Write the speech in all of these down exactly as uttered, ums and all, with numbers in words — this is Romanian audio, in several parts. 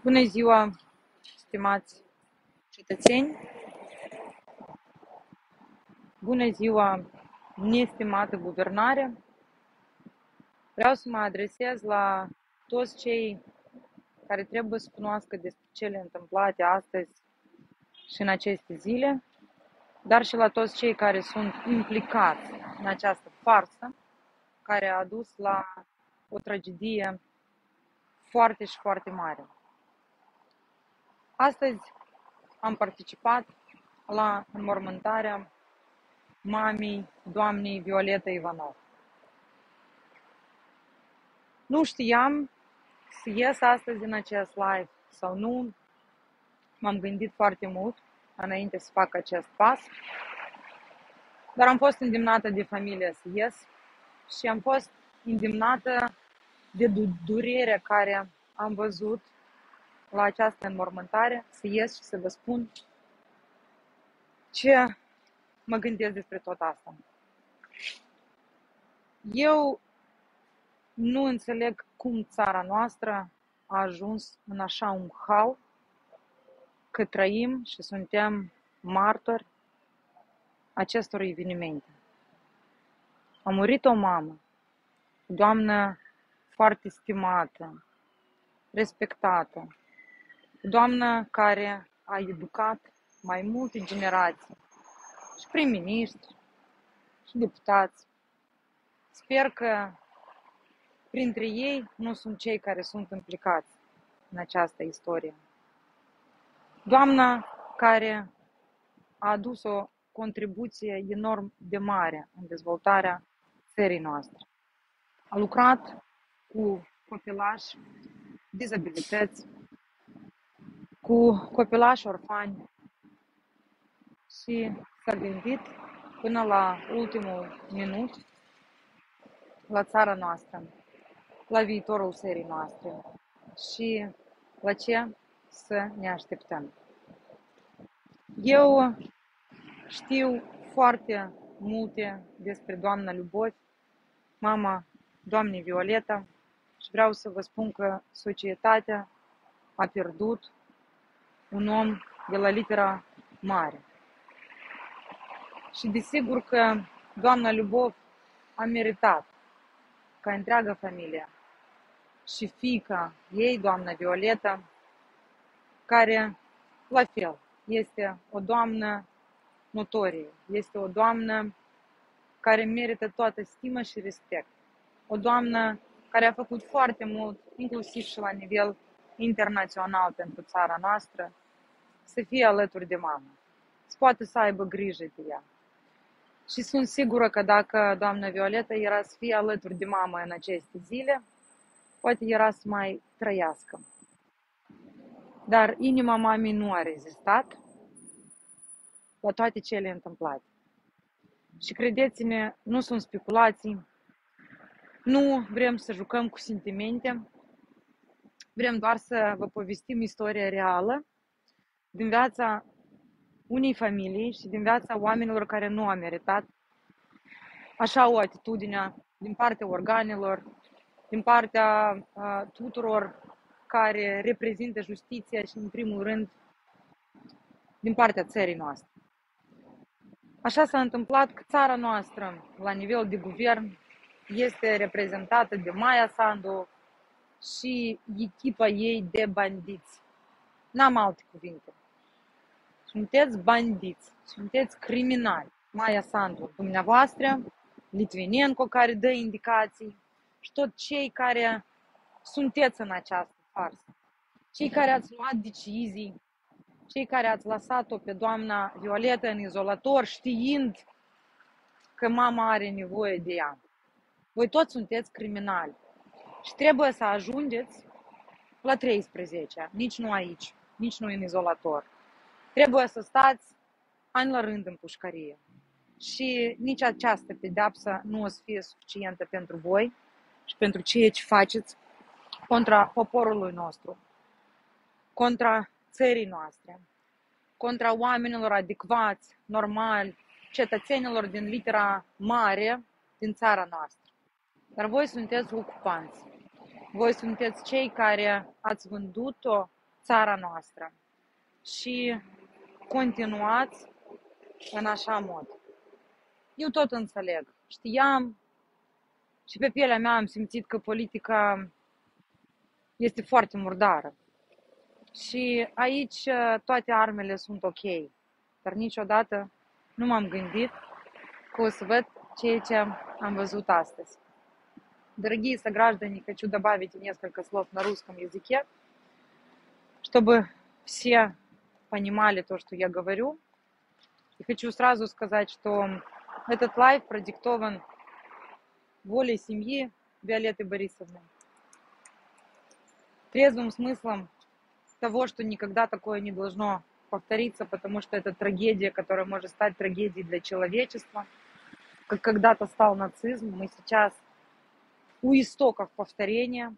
Bună ziua, stimați cetățeni! Bună ziua, nestimată guvernare! Vreau să mă adresez la toți cei care trebuie să cunoască despre cele întâmplate astăzi și în aceste zile, dar și la toți cei care sunt implicați în această farsă care a dus la o tragedie foarte și foarte mare. Astăzi am participat la înmormântarea mamei doamnei Violeta Ivanov. Nu știam să ies astăzi în acest live sau nu. M-am gândit foarte mult înainte să fac acest pas, dar am fost îndemnată de familie să ies și am fost îndemnată de durerea care am văzut la această înmormântare, să ies și să vă spun ce mă gândesc despre tot asta. Eu nu înțeleg cum țara noastră a ajuns în așa un hal, că trăim și suntem martori acestor evenimente. A murit o mamă, o doamnă foarte stimată, respectată, o doamnă care a educat mai multe generații, și prim-ministri, și deputați. Sper că printre ei nu sunt cei care sunt implicați în această istorie. Doamna care a adus o contribuție enorm de mare în dezvoltarea țării noastre. A lucrat cu copilași dizabilități, cu copilași orfani și s-a gândit până la ultimul minut la țara noastră, la viitorul țării noastre și la ce să ne așteptăm. Eu știu foarte multe despre doamna Lubovi, mama doamnei Violeta, și vreau să vă spun că societatea a pierdut un om de la litera mare. Și desigur că doamna Lubovi a meritat ca întreaga familie și fiica ei, doamna Violeta, care, la fel, este o doamnă notorie, este o doamnă care merită toată stimă și respect. O doamnă care a făcut foarte mult, inclusiv și la nivel internațional pentru țara noastră, să fie alături de mamă, să poată să aibă grijă de ea. Și sunt sigură că dacă doamna Violeta era să fie alături de mamă în aceste zile, poate era să mai trăiască. Dar inima mamei nu a rezistat la toate cele întâmplate. Și credeți-mă, nu sunt speculații, nu vrem să jucăm cu sentimente, vrem doar să vă povestim istoria reală din viața unei familii și din viața oamenilor care nu au meritat așa o atitudine din partea organelor, din partea uh, tuturor care reprezintă justiția și, în primul rând, din partea țării noastre. Așa s-a întâmplat că țara noastră, la nivel de guvern, este reprezentată de Maia Sandu și echipa ei de bandiți. N-am alte cuvinte. Sunteți bandiți, sunteți criminali. Maia Sandu, dumneavoastră, Litvinenko, care dă indicații, și tot cei care sunteți în această farsă. Cei care ați luat decizii, cei care ați lăsat-o pe doamna Violeta în izolator, știind că mama are nevoie de ea. Voi toți sunteți criminali și trebuie să ajungeți la treisprezece, nici nu aici, nici nu în izolator. Trebuie să stați ani la rând în pușcărie și nici această pedeapsă nu o să fie suficientă pentru voi și pentru ceea ce faceți contra poporului nostru, contra țării noastre, contra oamenilor adecvați, normali, cetățenilor din litera mare din țara noastră. Dar voi sunteți ocupanți. Voi sunteți cei care ați vândut-o țara noastră și continuați în așa mod. Eu tot înțeleg. Știam și pe pielea mea am simțit că politica este foarte murdară. Și aici toate armele sunt ok. Dar niciodată nu m-am gândit că o să văd ceea ce am văzut astăzi. Дорогие сограждане, хочу добавить несколько слов на русском языке, чтобы все понимали то, что я говорю. И хочу сразу сказать, что этот лайв продиктован волей семьи Виолетты Борисовны, трезвым смыслом того, что никогда такое не должно повториться, потому что это трагедия, которая может стать трагедией для человечества. Как когда-то стал нацизм, мы сейчас у истоков повторения.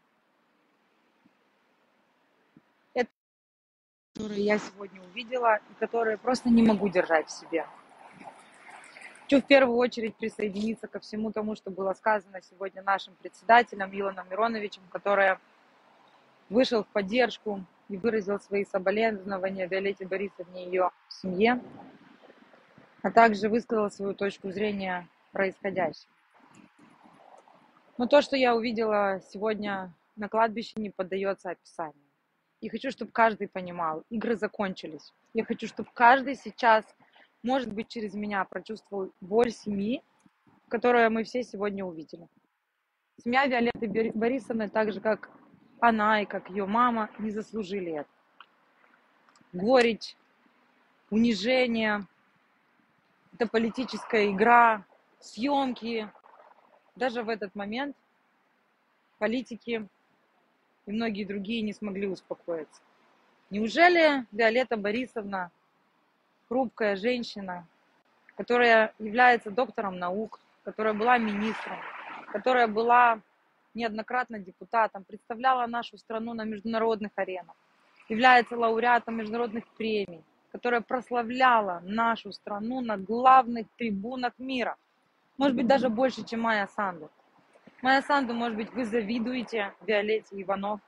Это, которые я сегодня увидела и которые просто не могу держать в себе. Хочу в первую очередь присоединиться ко всему тому, что было сказано сегодня нашим председателем Илоном Мироновичем, который вышел в поддержку и выразил свои соболезнования Виолетте Борисовне и ее семье, а также высказал свою точку зрения происходящего. Но то, что я увидела сегодня на кладбище, не поддается описанию. И хочу, чтобы каждый понимал, игры закончились. Я хочу, чтобы каждый сейчас, может быть, через меня прочувствовал боль семьи, которую мы все сегодня увидели. Семья Виолетты Борисовны, так же, как она и как ее мама, не заслужили это. Горечь, унижение, это политическая игра, съемки. Даже в этот момент политики и многие другие не смогли успокоиться. Неужели Виолетта Борисовна, хрупкая женщина, которая является доктором наук, которая была министром, которая была неоднократно депутатом, представляла нашу страну на международных аренах, является лауреатом международных премий, которая прославляла нашу страну на главных трибунах мира. Может быть, даже больше, чем Майя Санду. Майя Санду, может быть, вы завидуете Виолетте Иванов,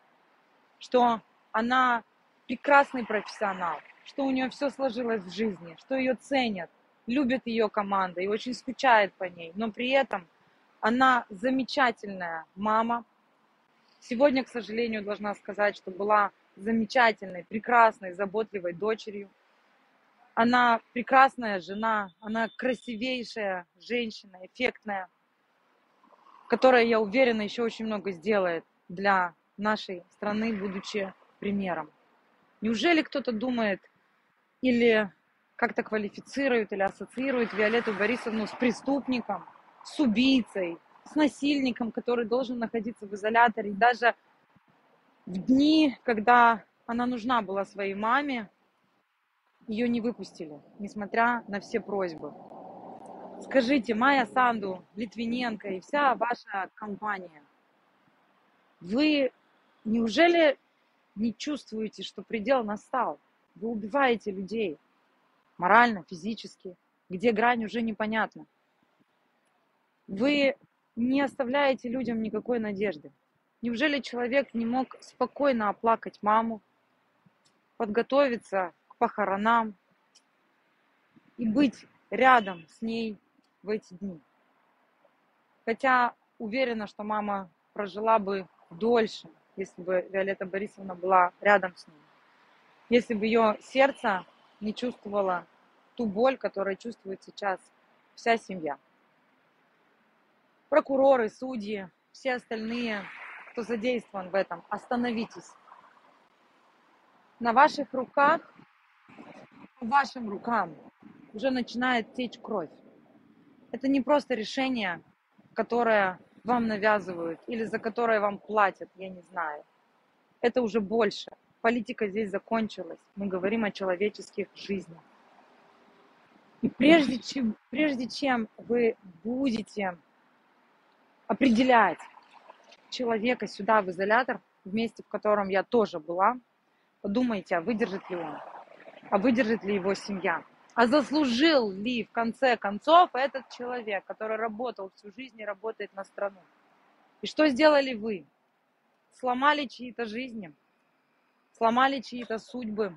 что она прекрасный профессионал, что у нее все сложилось в жизни, что ее ценят, любит ее команда и очень скучает по ней. Но при этом она замечательная мама. Сегодня, к сожалению, должна сказать, что была замечательной, прекрасной, заботливой дочерью. Она прекрасная жена, она красивейшая женщина, эффектная, которая, я уверена, еще очень много сделает для нашей страны, будучи примером. Неужели кто-то думает или как-то квалифицирует или ассоциирует Виолетту Борисовну с преступником, с убийцей, с насильником, который должен находиться в изоляторе? И даже в дни, когда она нужна была своей маме, ее не выпустили, несмотря на все просьбы. Скажите, Майя Санду, Литвиненко и вся ваша компания, вы неужели не чувствуете, что предел настал? Вы убиваете людей морально, физически, где грань уже непонятна. Вы не оставляете людям никакой надежды. Неужели человек не мог спокойно оплакать маму, подготовиться к похоронам и быть рядом с ней в эти дни? Хотя уверена, что мама прожила бы дольше, если бы Виолетта Борисовна была рядом с ней. Если бы ее сердце не чувствовало ту боль, которую чувствует сейчас вся семья. Прокуроры, судьи, все остальные, кто задействован в этом, остановитесь. На ваших руках, по вашим рукам уже начинает течь кровь. Это не просто решение, которое вам навязывают или за которое вам платят, я не знаю. Это уже больше. Политика здесь закончилась. Мы говорим о человеческих жизнях. И прежде чем, прежде чем вы будете определять человека сюда, в изолятор, в месте, в котором я тоже была, подумайте, а выдержит ли он, а выдержит ли его семья, а заслужил ли в конце концов этот человек, который работал всю жизнь и работает на страну. И что сделали вы? Сломали чьи-то жизни, сломали чьи-то судьбы.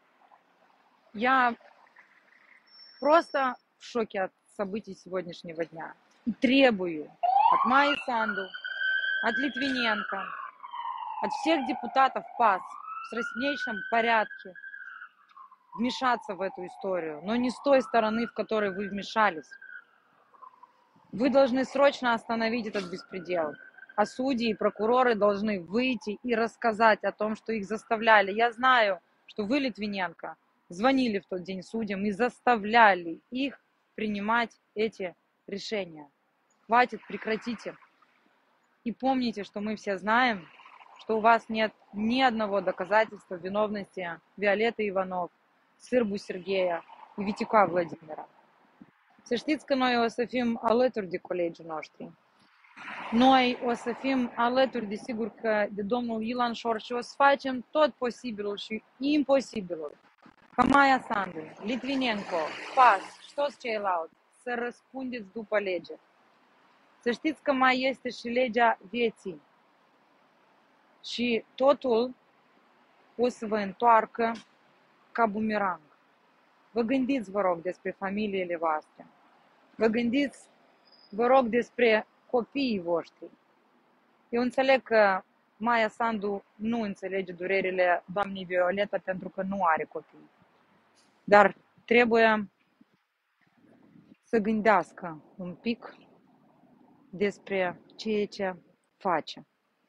Я просто в шоке от событий сегодняшнего дня. И требую от Майи Санду, от Литвиненко, от всех депутатов ПАС в срочнейшем порядке вмешаться в эту историю, но не с той стороны, в которой вы вмешались. Вы должны срочно остановить этот беспредел. А судьи и прокуроры должны выйти и рассказать о том, что их заставляли. Я знаю, что вы, Литвиненко, звонили в тот день судьям и заставляли их принимать эти решения. Хватит, прекратите. И помните, что мы все знаем, что у вас нет ни одного доказательства виновности Виолетты Иванов, Sârbu Сергея и Viticoa Vladimira. Să știți că noi o să fim alături de colegii noștri. Noi o să fim alături, desigur, că de domnul Ilan Șor și o să facem tot posibilul și imposibilul ca Maia Sandu, Litvinenko, PAS și toți ceilalți să răspundeți după lege. Să știți că mai este și legea vieții. Și totul o să vă întoarcă ca bumerang. Vă gândiți, vă rog, despre familiile voastre. Vă gândiți, vă rog, despre copiii voștri. Eu înțeleg că Maia Sandu nu înțelege durerile doamnei Violeta pentru că nu are copii. Dar trebuie să gândească un pic despre ceea ce face.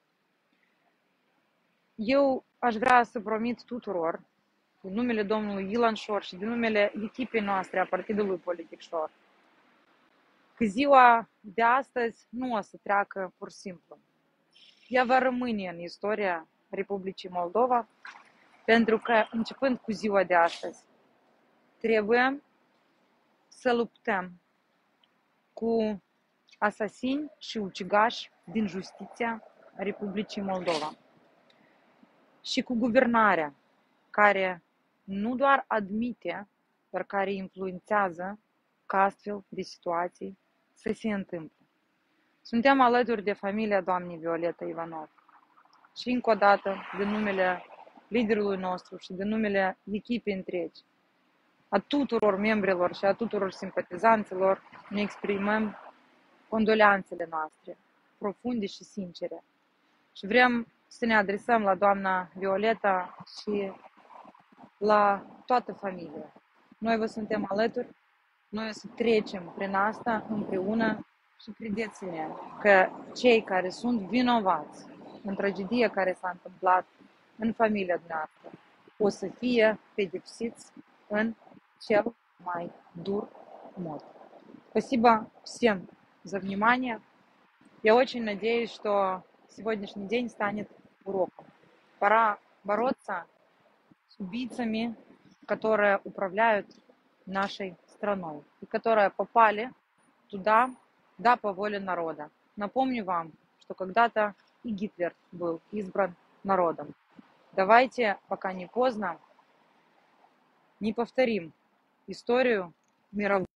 Eu aș vrea să promit tuturor, din numele domnului Ilan Șor și din numele echipei noastre a Partidului Politic Șor, că ziua de astăzi nu o să treacă pur și simplu. Ea va rămâne în istoria Republicii Moldova, pentru că, începând cu ziua de astăzi, trebuie să luptăm cu asasini și ucigași din justiția Republicii Moldova și cu guvernarea care nu doar admite, dar care influențează ca astfel de situații să se întâmple. Suntem alături de familia doamnei Violeta Ivanov și încă o dată, din numele liderului nostru și din numele echipei întregi, a tuturor membrilor și a tuturor simpatizanților, ne exprimăm condoleanțele noastre, profunde și sincere. Și vrem să ne adresăm la doamna Violeta și la toată familia. Noi vă suntem alături, noi o să trecem prin asta împreună și credeți-ne că cei care sunt vinovați în tragedia care s-a întâmplat în familia noastră o să fie pedepsiți în cel mai dur mod. Спасибо всем за внимание. Я очень надеюсь, что сегодняшний день станет уроком. Пора бороться с убийцами, которые управляют нашей страной и которые попали туда, да, по воле народа. Напомню вам, что когда-то и Гитлер был избран народом. Давайте, пока не поздно, не повторим историю мировую.